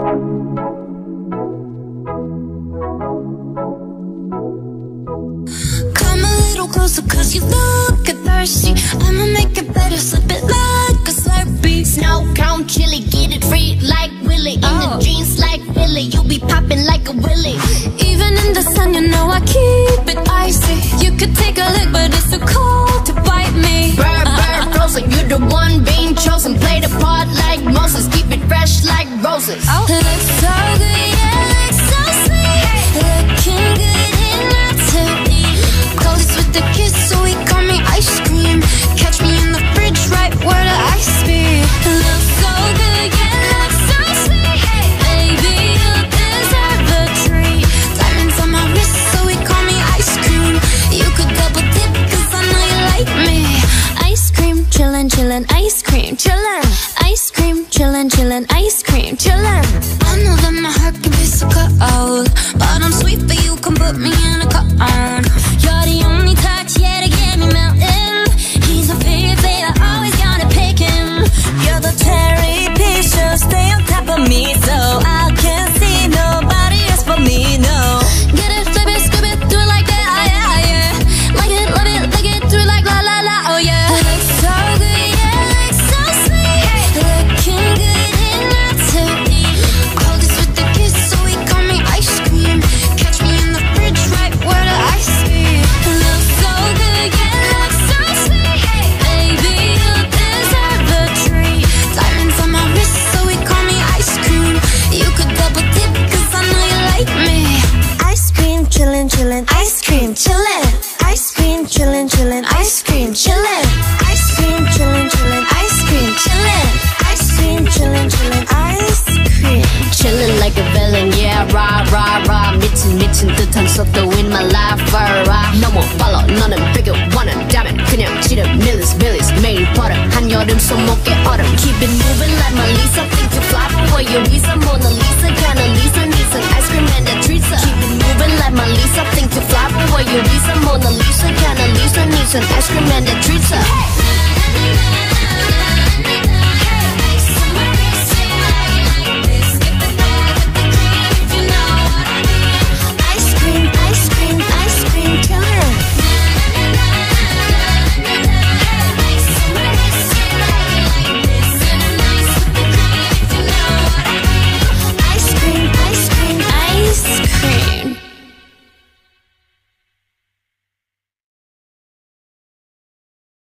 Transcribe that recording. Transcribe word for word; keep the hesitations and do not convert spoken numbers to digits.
Come a little closer cause you look thirsty. I'ma make it better, slip it like a Slurpee. Snow cone chili, get it free like Willy. In oh. the jeans like Billy, you be popping like a Willy. Even in the sun, you know I keep it icy. You could take a lick, but it's too cold to bite me. Bird, bird, frozen, you're the one being chosen. Play the part like Moses, keep it fresh like roses. Oh. Looks so good, yeah, looks so sweet. Looking good in my titty. Coldest with the kiss, so he call me ice cream. Catch me in the fridge, right where the ice be. Looks so good, yeah, looks so sweet. Baby, you deserve a treat. Diamonds on my wrist, so he call me ice cream. You could double dip, cause I know you like me. Ice cream, chillin', chillin', ice cream, chillin'. Ice cream, chillin', chillin', ice cream, chillin'. I know that my heart can be so cold, but I'm sweet, but you can put me in a cone. You're the only touch, yeah, to get me melting. He's my favorite, I always gotta pick him. You're the cherry picture, stay on top of me, so I can't see nobody else but me, no. Get it, flip it, scoop it, do it like that, oh yeah, yeah. Like it, love it, lick it, do it like la la la, oh yeah. Looks so good, yeah, looks so sweet. Looking good in my titty. Coldest with the kiss, so he call me ice cream. Catch me in the fridge, right where the ice be. Looks so good, yeah, looks so sweet. Baby, you deserve a treat. Diamonds on my wrist, so he call me ice cream. You could double dip, cause I know you like me. Ice cream, chillin', chillin', ice cream, chillin'. Ice cream, chillin', chillin', ice cream, chillin'. Ice cream, chillin', chillin', ice cream, chillin'. Ice cream, chillin', chillin', ice cream. Chillin' like a villain, yeah, rah, rah, rah. 미친, 미친 듯한 속도 in my life, rah. No more follow, 너는 bigger, 원한다면 그냥 지름, millies, millies. 매일 버릇, 한여름 손목에 얼음. Keep it moving like my Lisa, think to fly for your visa. Mona Lisa, kinda Lisa, needs an ice cream and a treat. Keep it moving like my Lisa, think to fly for your visa. Mona Lisa, kinda Lisa, needs an ice cream and